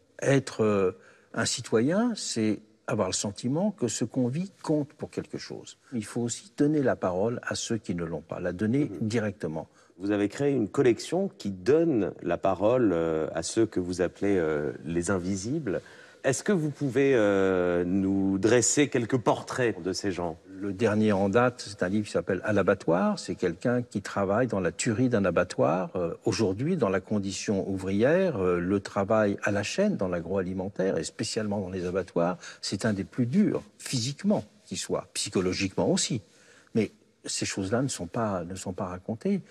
être un citoyen, c'est avoir le sentiment que ce qu'on vit compte pour quelque chose. Il faut aussi donner la parole à ceux qui ne l'ont pas, la donner directement. Vous avez créé une collection qui donne la parole à ceux que vous appelez les invisibles. Est-ce que vous pouvez nous dresser quelques portraits de ces gens? Le dernier en date, c'est un livre qui s'appelle « À l'abattoir ». C'est quelqu'un qui travaille dans la tuerie d'un abattoir. Aujourd'hui, dans la condition ouvrière, le travail à la chaîne dans l'agroalimentaire, et spécialement dans les abattoirs, c'est un des plus durs, physiquement qui soit, psychologiquement aussi. Mais ces choses-là ne sont pas racontées.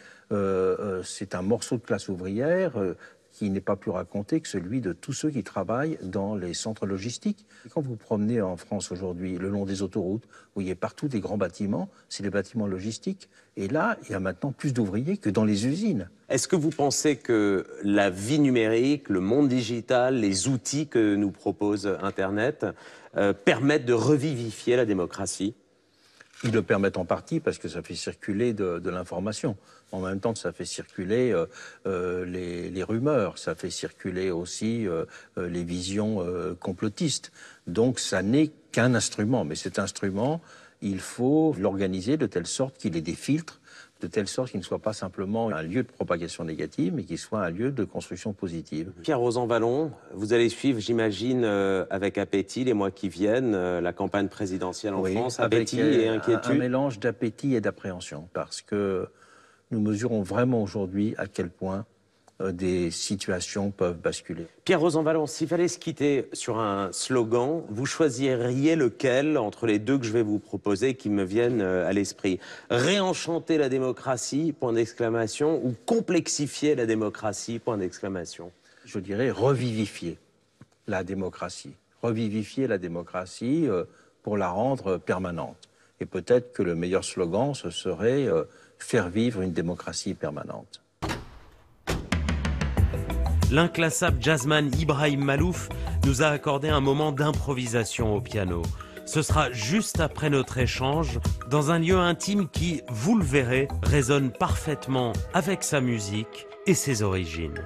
C'est un morceau de classe ouvrière qui n'est pas plus raconté que celui de tous ceux qui travaillent dans les centres logistiques. Et quand vous promenez en France aujourd'hui, le long des autoroutes, vous voyez partout des grands bâtiments, c'est les bâtiments logistiques. Et là, il y a maintenant plus d'ouvriers que dans les usines. Est-ce que vous pensez que la vie numérique, le monde digital, les outils que nous propose Internet permettent de revivifier la démocratie? Ils le permettent en partie parce que ça fait circuler de l'information. En même temps, ça fait circuler les rumeurs, ça fait circuler aussi les visions complotistes. Donc ça n'est qu'un instrument. Mais cet instrument, il faut l'organiser de telle sorte qu'il ait des filtres, de telle sorte qu'il ne soit pas simplement un lieu de propagation négative, mais qu'il soit un lieu de construction positive. Pierre Rosanvallon, vous allez suivre, j'imagine, avec appétit les mois qui viennent, la campagne présidentielle en France, appétit et inquiétude. Un mélange d'appétit et d'appréhension, parce que nous mesurons vraiment aujourd'hui à quel point des situations peuvent basculer. Pierre Rosanvallon, s'il fallait se quitter sur un slogan, vous choisiriez lequel entre les deux que je vais vous proposer qui me viennent à l'esprit? Réenchanter la démocratie, point d'exclamation, ou complexifier la démocratie, point d'exclamation? Je dirais revivifier la démocratie. Revivifier la démocratie pour la rendre permanente. Et peut-être que le meilleur slogan, ce serait faire vivre une démocratie permanente. l'inclassable jazzman Ibrahim Malouf nous a accordé un moment d'improvisation au piano. Ce sera juste après notre échange, dans un lieu intime qui, vous le verrez, résonne parfaitement avec sa musique et ses origines.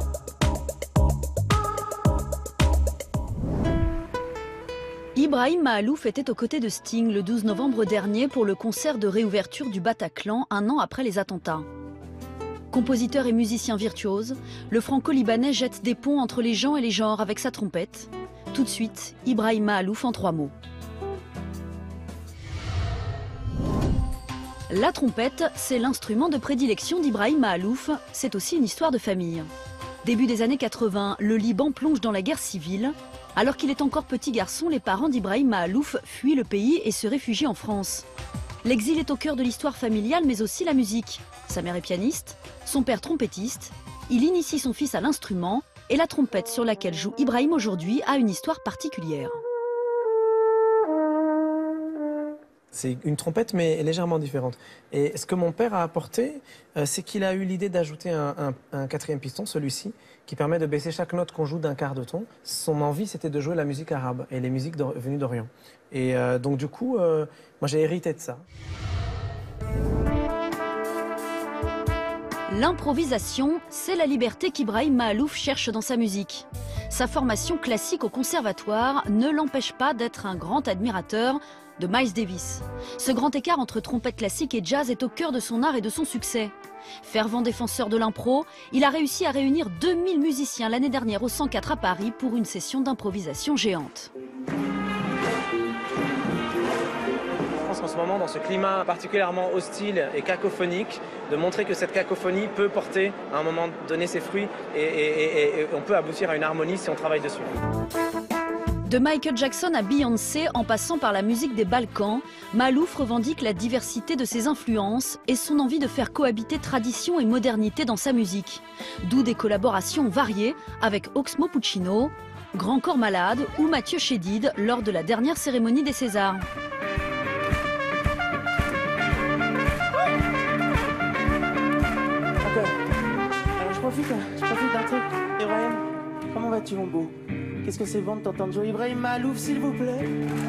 Ibrahim Mahalouf était aux côtés de Sting le 12 novembre dernier pour le concert de réouverture du Bataclan, un an après les attentats. Compositeur et musicien virtuose, le franco-libanais jette des ponts entre les gens et les genres avec sa trompette. Tout de suite, Ibrahim Mahalouf en 3 mots. La trompette, c'est l'instrument de prédilection d'Ibrahim Mahalouf, c'est aussi une histoire de famille. Début des années 80, le Liban plonge dans la guerre civile. Alors qu'il est encore petit garçon, les parents d'Ibrahim Mahalouf fuient le pays et se réfugient en France. L'exil est au cœur de l'histoire familiale, mais aussi la musique. Sa mère est pianiste, son père trompettiste. Il initie son fils à l'instrument et la trompette sur laquelle joue Ibrahim aujourd'hui a une histoire particulière. C'est une trompette, mais légèrement différente. Et ce que mon père a apporté, c'est qu'il a eu l'idée d'ajouter un quatrième piston, celui-ci, qui permet de baisser chaque note qu'on joue d'un quart de ton. Son envie, c'était de jouer la musique arabe et les musiques venues d'Orient. Et donc, du coup, moi, j'ai hérité de ça. L'improvisation, c'est la liberté qu'Ibrahim Mahalouf cherche dans sa musique. Sa formation classique au conservatoire ne l'empêche pas d'être un grand admirateur de Miles Davis. Ce grand écart entre trompette classique et jazz est au cœur de son art et de son succès. Fervent défenseur de l'impro, il a réussi à réunir 2000 musiciens l'année dernière au 104 à Paris pour une session d'improvisation géante. En ce moment, dans ce climat particulièrement hostile et cacophonique, de montrer que cette cacophonie peut porter à un moment donné ses fruits et on peut aboutir à une harmonie si on travaille dessus. De Michael Jackson à Beyoncé, en passant par la musique des Balkans, Mahalouf revendique la diversité de ses influences et son envie de faire cohabiter tradition et modernité dans sa musique. D'où des collaborations variées avec Oxmo Puccino, Grand Corps Malade ou Mathieu Chédid lors de la dernière cérémonie des Césars. Je profite d'un truc. Ibrahim, comment vas-tu mon beau? Qu'est-ce que c'est bon de t'entendre jouer Ibrahim Mahalouf, s'il vous plaît?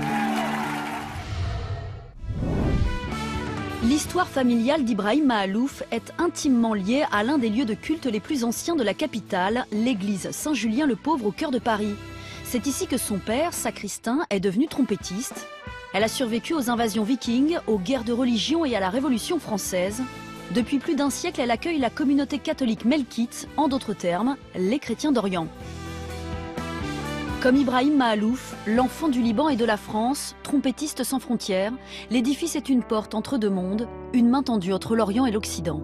L'histoire familiale d'Ibrahim Mahalouf est intimement liée à l'un des lieux de culte les plus anciens de la capitale, l'église Saint-Julien-le-Pauvre au cœur de Paris. C'est ici que son père, sacristain, est devenu trompettiste. Elle a survécu aux invasions vikings, aux guerres de religion et à la Révolution française. Depuis plus d'un siècle, elle accueille la communauté catholique melkite, en d'autres termes, les chrétiens d'Orient. Comme Ibrahim Mahalouf, l'enfant du Liban et de la France, trompettiste sans frontières, l'édifice est une porte entre deux mondes, une main tendue entre l'Orient et l'Occident.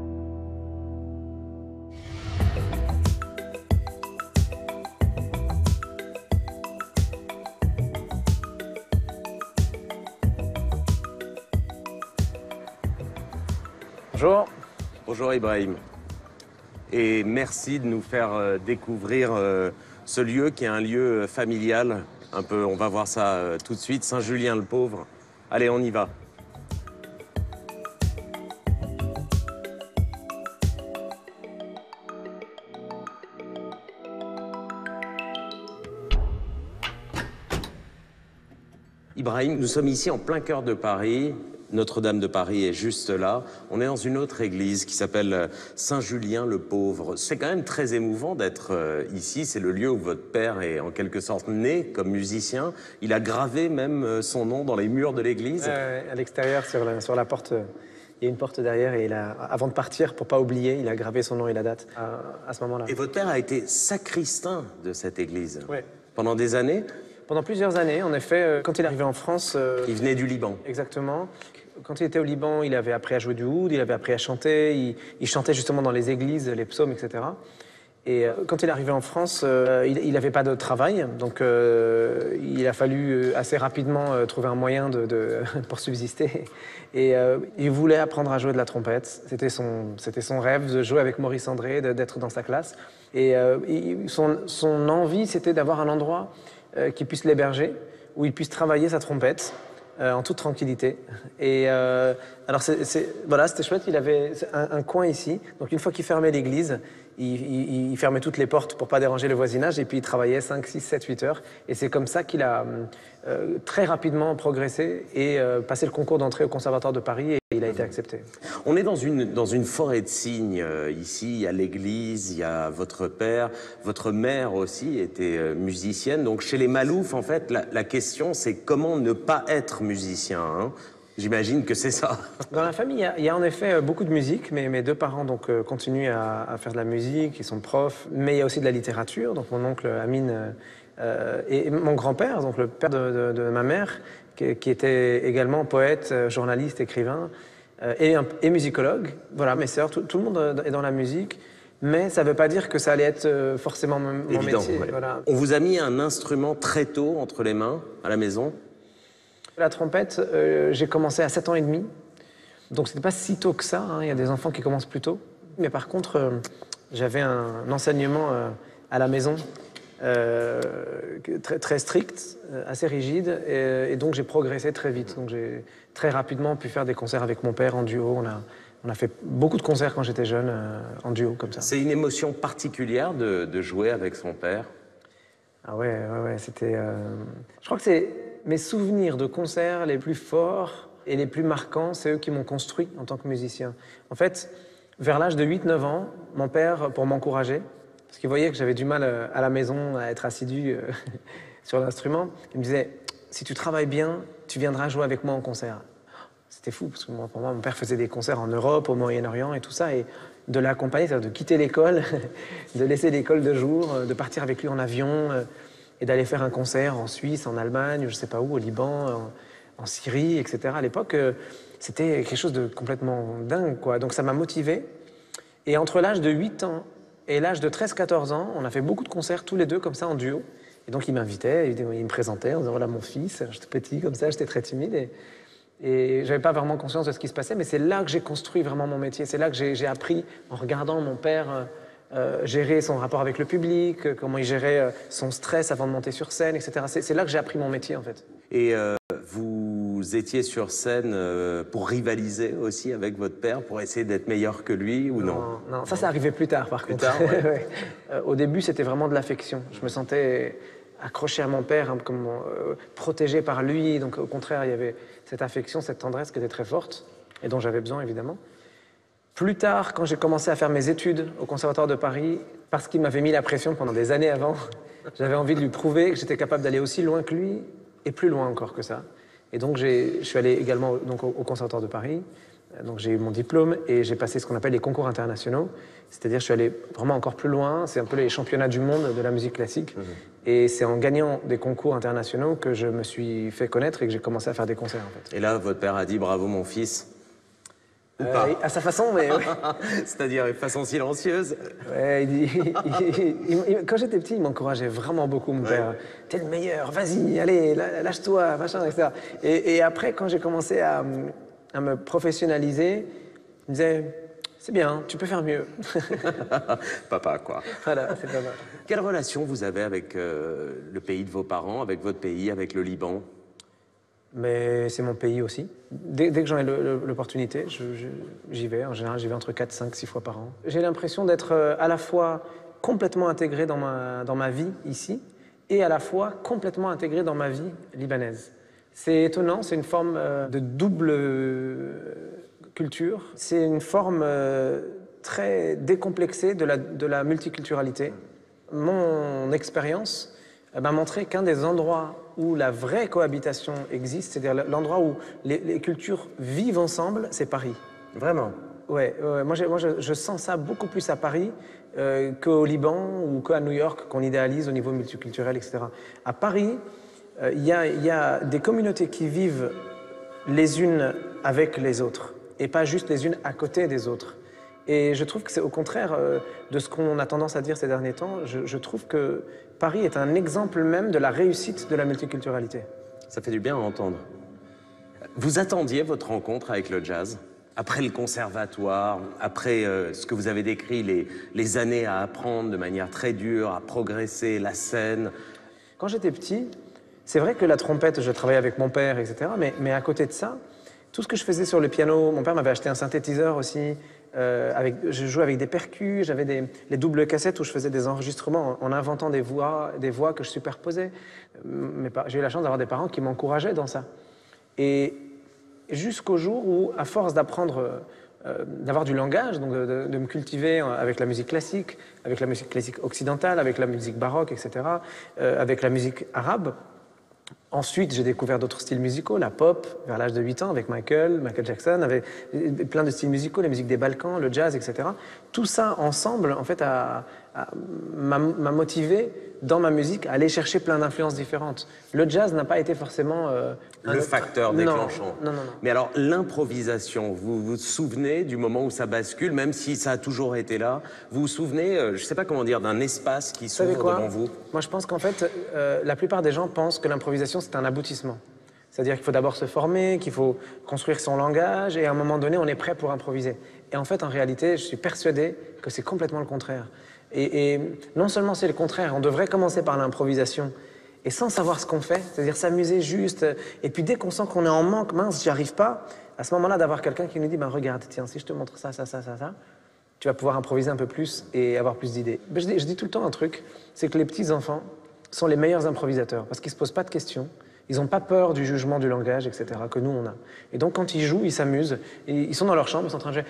Bonjour. Bonjour Ibrahim. Et merci de nous faire découvrir ce lieu qui est un lieu familial. Un peu, on va voir ça tout de suite. Saint-Julien-le-Pauvre. Allez, on y va. Ibrahim, nous sommes ici en plein cœur de Paris. Notre-Dame de Paris est juste là. On est dans une autre église qui s'appelle Saint-Julien-le-Pauvre. C'est quand même très émouvant d'être ici. C'est le lieu où votre père est en quelque sorte né comme musicien. Il a gravé même son nom dans les murs de l'église. À l'extérieur, sur la porte, il y a une porte derrière et avant de partir, pour pas oublier, il a gravé son nom et la date à ce moment-là. Et votre père a été sacristain de cette église. Oui. Pendant des années? Pendant plusieurs années, en effet. Quand il est arrivé en France... Il venait du Liban. Exactement. Quand il était au Liban, il avait appris à jouer du oud, il avait appris à chanter, il chantait justement dans les églises, les psaumes, etc. Et quand il est arrivé en France, il n'avait pas de travail, donc il a fallu assez rapidement trouver un moyen pour subsister. Et il voulait apprendre à jouer de la trompette. C'était son rêve de jouer avec Maurice André, d'être dans sa classe. Et son envie, c'était d'avoir un endroit qui puisse l'héberger, où il puisse travailler sa trompette. En toute tranquillité. Et alors, voilà, c'était chouette. Il avait un coin ici. Donc, une fois qu'il fermait l'église, il fermait toutes les portes pour pas déranger le voisinage et puis il travaillait 5, 6, 7, 8 heures. Et c'est comme ça qu'il a très rapidement progressé et passé le concours d'entrée au Conservatoire de Paris et il a été accepté. On est dans une forêt de cygnes ici, il y a l'église, il y a votre père, votre mère aussi était musicienne. Donc chez les Malouf, en fait, la question c'est comment ne pas être musicien, hein. J'imagine que c'est ça. Dans la famille, il y a en effet beaucoup de musique. Mes deux parents donc, continuent à faire de la musique, ils sont profs, mais il y a aussi de la littérature. Donc mon oncle Amine et mon grand-père, donc le père de ma mère, qui était également poète, journaliste, écrivain et musicologue. Voilà, mes sœurs, tout le monde est dans la musique. Mais ça ne veut pas dire que ça allait être forcément mon métier. Ouais. Voilà. On vous a mis un instrument très tôt entre les mains, à la maison? La trompette, j'ai commencé à 7 ans et demi. Donc c'était pas si tôt que ça, hein. Il y a des enfants qui commencent plus tôt. Mais par contre, j'avais un enseignement à la maison très strict, assez rigide. Et donc j'ai progressé très vite. Donc j'ai très rapidement pu faire des concerts avec mon père en duo. On a fait beaucoup de concerts quand j'étais jeune, en duo, comme ça. C'est une émotion particulière de jouer avec son père? Ah ouais, c'était... Je crois que c'est mes souvenirs de concerts les plus forts et les plus marquants, c'est eux qui m'ont construit en tant que musicien. En fait, vers l'âge de 8-9 ans, mon père, pour m'encourager, parce qu'il voyait que j'avais du mal à la maison à être assidu sur l'instrument, il me disait « Si tu travailles bien, tu viendras jouer avec moi en concert ». C'était fou, parce que pour moi, mon père faisait des concerts en Europe, au Moyen-Orient et tout ça, et de l'accompagner, c'est-à-dire de quitter l'école, de laisser l'école de jour, de partir avec lui en avion, et d'aller faire un concert en Suisse, en Allemagne, je ne sais pas où, au Liban, en Syrie, etc. À l'époque, c'était quelque chose de complètement dingue, quoi. Donc ça m'a motivé. Et entre l'âge de 8 ans et l'âge de 13-14 ans, on a fait beaucoup de concerts tous les deux, comme ça, en duo. Et donc il m'invitait, il me présentait en disant « Voilà mon fils », j'étais petit comme ça, j'étais très timide. Et je n'avais pas vraiment conscience de ce qui se passait, mais c'est là que j'ai construit vraiment mon métier. C'est là que j'ai appris, en regardant mon père gérer son rapport avec le public, comment il gérait son stress avant de monter sur scène, etc. C'est là que j'ai appris mon métier, en fait. Et vous étiez sur scène pour rivaliser aussi avec votre père, pour essayer d'être meilleur que lui, ou non? Non, ça arrivait plus tard, par contre. Tard, ouais. Ouais. Au début, c'était vraiment de l'affection. Je me sentais accroché à mon père, hein, comme protégé par lui. Donc, au contraire, il y avait cette affection, cette tendresse qui était très forte, et dont j'avais besoin, évidemment. Plus tard, quand j'ai commencé à faire mes études au Conservatoire de Paris, parce qu'il m'avait mis la pression pendant des années avant, j'avais envie de lui prouver que j'étais capable d'aller aussi loin que lui, et plus loin encore que ça. Et donc, je suis allé également donc, au Conservatoire de Paris. Donc, j'ai eu mon diplôme et j'ai passé ce qu'on appelle les concours internationaux. C'est-à-dire, je suis allé vraiment encore plus loin. C'est un peu les championnats du monde de la musique classique. Et c'est en gagnant des concours internationaux que je me suis fait connaître et que j'ai commencé à faire des concerts, en fait. Et là, votre père a dit « Bravo, mon fils ». Ou pas? À sa façon, mais ouais. C'est-à-dire de façon silencieuse? Ouais, quand j'étais petit, il m'encourageait vraiment beaucoup, mon père. T'es le meilleur, vas-y, allez, lâche-toi, machin, etc. Et après, quand j'ai commencé à me professionnaliser, il me disait, c'est bien, tu peux faire mieux. Papa, quoi. Voilà, c'est pas mal. Quelle relation vous avez avec le pays de vos parents, avec votre pays, avec le Liban? Mais c'est mon pays aussi. Dès que j'en ai l'opportunité, j'y vais. En général, j'y vais entre 4, 5, 6 fois par an. J'ai l'impression d'être à la fois complètement intégré dans ma vie ici et à la fois complètement intégré dans ma vie libanaise. C'est étonnant, c'est une forme de double culture. C'est une forme très décomplexée de la multiculturalité. Mon expérience m'a montré qu'un des endroits où la vraie cohabitation existe, c'est-à-dire l'endroit où les cultures vivent ensemble, c'est Paris. Vraiment? Ouais, moi je sens ça beaucoup plus à Paris qu'au Liban ou qu'à New York, qu'on idéalise au niveau multiculturel, etc. À Paris, il y a des communautés qui vivent les unes avec les autres, et pas juste les unes à côté des autres. Et je trouve que c'est au contraire de ce qu'on a tendance à dire ces derniers temps. Je trouve que Paris est un exemple même de la réussite de la multiculturalité. Ça fait du bien à entendre. Vous attendiez votre rencontre avec le jazz? Après le conservatoire, après ce que vous avez décrit, les années à apprendre de manière très dure, à progresser, la scène. Quand j'étais petit, c'est vrai que la trompette, je travaillais avec mon père, etc. Mais à côté de ça, tout ce que je faisais sur le piano, mon père m'avait acheté un synthétiseur aussi. Je jouais avec des percus, j'avais les doubles cassettes où je faisais des enregistrements en inventant des voix que je superposais. J'ai eu la chance d'avoir des parents qui m'encourageaient dans ça. Et jusqu'au jour où, à force d'apprendre, d'avoir du langage, donc de me cultiver avec la musique classique occidentale, avec la musique baroque, etc., avec la musique arabe. Ensuite, j'ai découvert d'autres styles musicaux, la pop, vers l'âge de 8 ans, avec Michael Jackson, avec plein de styles musicaux, la musique des Balkans, le jazz, etc. Tout ça ensemble, en fait, m'a motivé dans ma musique à aller chercher plein d'influences différentes. Le jazz n'a pas été forcément le facteur déclenchant. Non. Mais alors, l'improvisation, vous vous souvenez du moment où ça bascule, même si ça a toujours été là? Vous vous souvenez, je ne sais pas comment dire, d'un espace qui s'ouvre devant vous? Moi, je pense qu'en fait, la plupart des gens pensent que l'improvisation, c'est un aboutissement. C'est-à-dire qu'il faut d'abord se former, qu'il faut construire son langage, et à un moment donné, on est prêt pour improviser. Et en fait, en réalité, je suis persuadé que c'est complètement le contraire. Et non seulement c'est le contraire, on devrait commencer par l'improvisation, et sans savoir ce qu'on fait, c'est-à-dire s'amuser juste, et puis dès qu'on sent qu'on est en manque, mince, j'y arrive pas, à ce moment-là, d'avoir quelqu'un qui nous dit, ben regarde, tiens, si je te montre ça, tu vas pouvoir improviser un peu plus et avoir plus d'idées. Je dis tout le temps un truc, c'est que les petits-enfants sont les meilleurs improvisateurs, parce qu'ils se posent pas de questions, ils n'ont pas peur du jugement du langage, etc., que nous, on a. Et donc, quand ils jouent, ils s'amusent, et ils sont dans leur chambre, ils sont en train de jouer.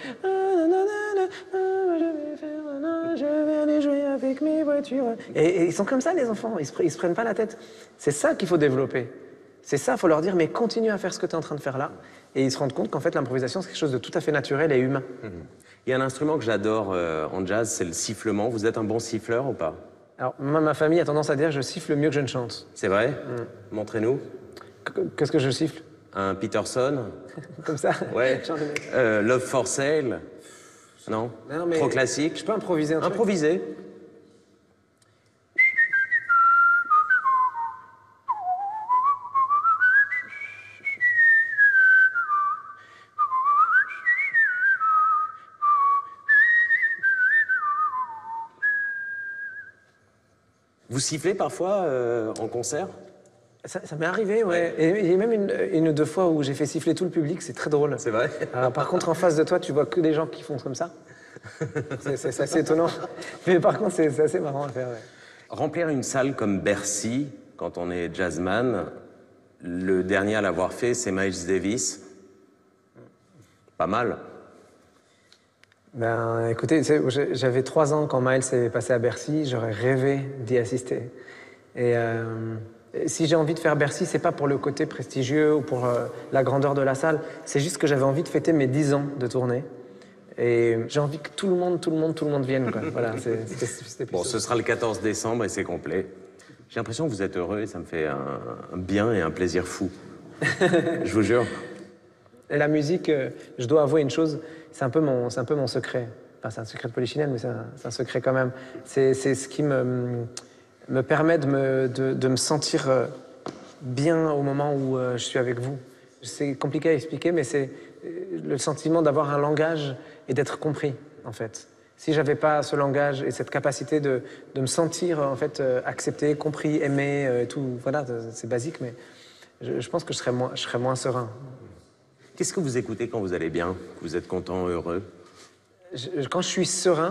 Je vais aller jouer avec mes voitures. Et ils sont comme ça, les enfants, ils se prennent pas la tête. C'est ça qu'il faut développer. C'est ça, il faut leur dire, mais continue à faire ce que tu es en train de faire là. Et ils se rendent compte qu'en fait, l'improvisation, c'est quelque chose de tout à fait naturel et humain. Il y a un instrument que j'adore en jazz, c'est le sifflement. Vous êtes un bon siffleur ou pas? Alors, moi, ma famille a tendance à dire que je siffle mieux que je ne chante. C'est vrai? Montrez-nous. Qu'est-ce que je siffle? Un Peterson? Comme ça? Ouais. Love for Sale? Non, mais trop classique. Je peux improviser un truc? Improviser. Vous sifflez parfois en concert? Ça m'est arrivé, ouais. Et il y a même une ou deux fois où j'ai fait siffler tout le public, c'est très drôle. C'est vrai? Par contre, en face de toi, tu vois que des gens qui font comme ça. C'est assez étonnant. Mais par contre, c'est assez marrant à faire, ouais. Remplir une salle comme Bercy, quand on est jazzman, le dernier à l'avoir fait, c'est Miles Davis. Pas mal. Ben, écoutez, j'avais 3 ans quand Miles est passé à Bercy, j'aurais rêvé d'y assister. Et si j'ai envie de faire Bercy, c'est pas pour le côté prestigieux ou pour la grandeur de la salle, c'est juste que j'avais envie de fêter mes 10 ans de tournée. Et j'ai envie que tout le monde vienne, quoi. Voilà, c'était bon, ce sera le 14 décembre et c'est complet. J'ai l'impression que vous êtes heureux et ça me fait un bien et un plaisir fou. Je vous jure. Et la musique, je dois avouer une chose, c'est un peu mon secret. Enfin, c'est un secret de Polichinelle, mais c'est un secret quand même. C'est ce qui me permet de me sentir bien au moment où je suis avec vous. C'est compliqué à expliquer, mais c'est le sentiment d'avoir un langage et d'être compris, en fait. Si j'avais pas ce langage et cette capacité de me sentir, en fait, accepté, compris, aimé, tout, voilà, c'est basique, mais je pense que je serais moins serein. Qu'est-ce que vous écoutez quand vous allez bien, que vous êtes content, heureux? Quand je suis serein,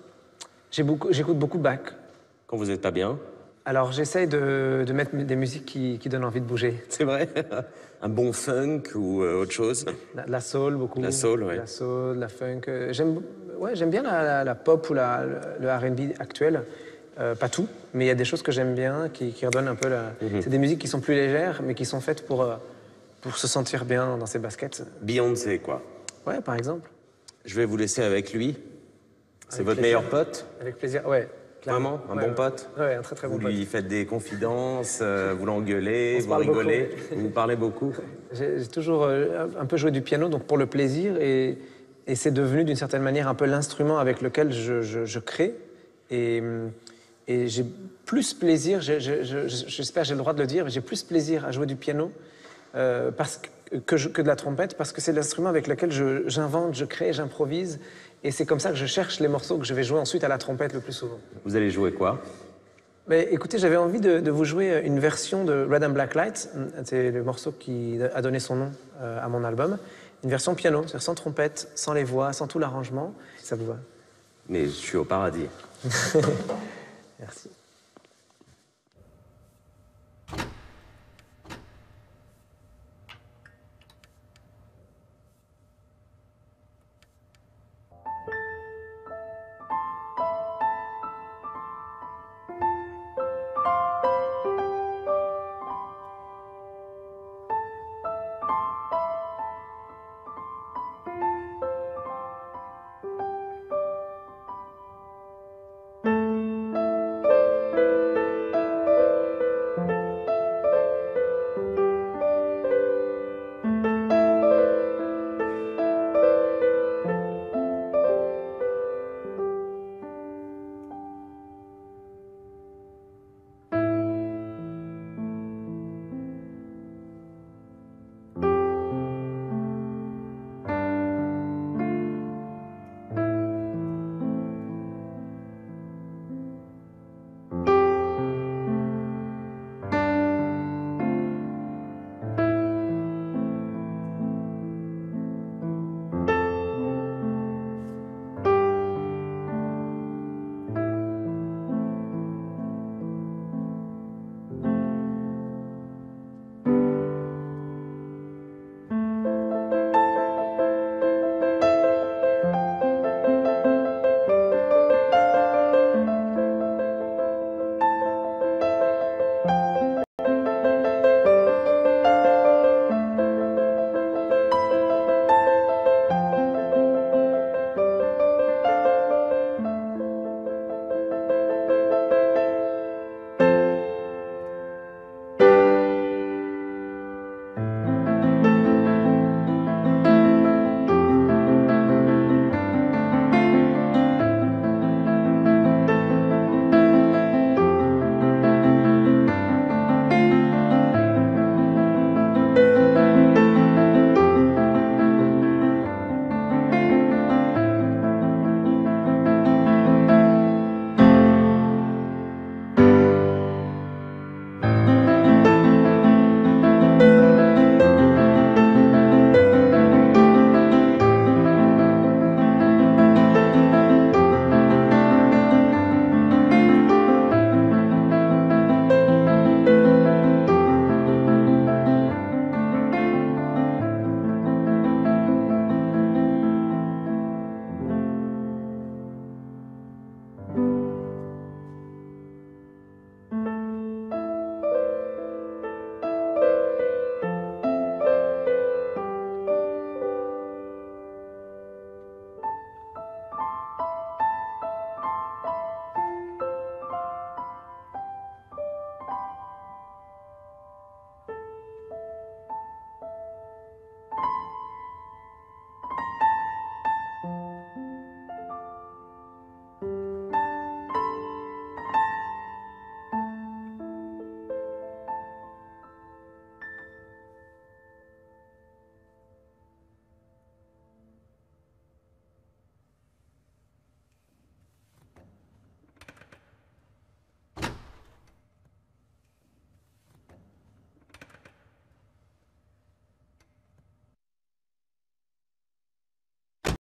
j'écoute beaucoup Bach. Quand vous n'êtes pas bien? Alors, j'essaye de mettre des musiques qui donnent envie de bouger. C'est vrai? Un bon funk ou autre chose? La soul, beaucoup. La soul, oui. La soul, la funk. J'aime bien la pop ou le R&B actuel. Pas tout, mais il y a des choses que j'aime bien, qui redonnent un peu la... C'est des musiques qui sont plus légères, mais qui sont faites pour se sentir bien dans ses baskets. Beyoncé, quoi. Ouais, par exemple. Je vais vous laisser avec lui. C'est votre meilleur pote? Avec plaisir, ouais. Vraiment? Un bon pote? Ouais, un très très bon pote. Vous lui faites des confidences, vous l'engueulez, vous rigolez, vous parlez beaucoup? J'ai toujours un peu joué du piano, donc pour le plaisir, et c'est devenu d'une certaine manière un peu l'instrument avec lequel je crée. Et j'ai plus plaisir, j'espère que j'ai le droit de le dire, mais j'ai plus plaisir à jouer du piano que de la trompette, parce que c'est l'instrument avec lequel j'invente, je crée, j'improvise. Et c'est comme ça que je cherche les morceaux que je vais jouer ensuite à la trompette le plus souvent. Vous allez jouer quoi? Mais écoutez, j'avais envie de vous jouer une version de Red and Black Lights. C'est le morceau qui a donné son nom à mon album. Une version piano, c'est-à-dire sans trompette, sans les voix, sans tout l'arrangement. Ça vous va? Mais je suis au paradis. Merci.